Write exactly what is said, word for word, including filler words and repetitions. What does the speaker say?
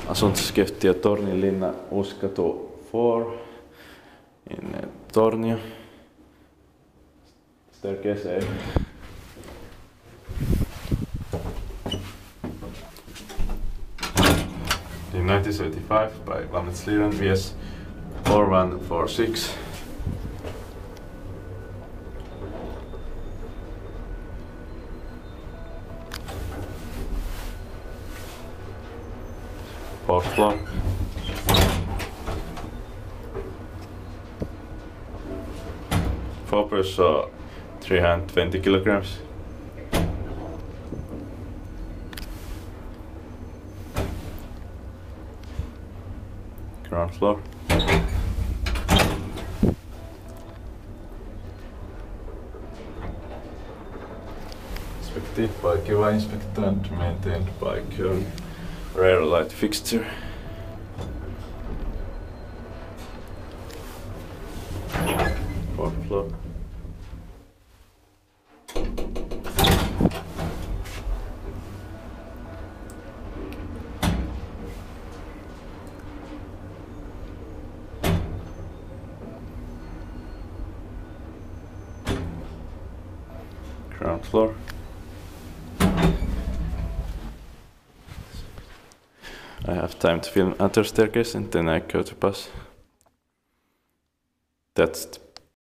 Asuntokeittiö Tornionlinna Uskatu four in Tornio. Staircase A. In nineteen seventy-five by Lamnet Liren V S four one four six. Fourth floor. Four person, three hundred twenty kilograms. Ground floor. Inspected by Keva Inspector and maintained by Köln Rear Light Fixture. Fourth floor. Ground floor. I have time to film other staircase and then I go to bus. That's the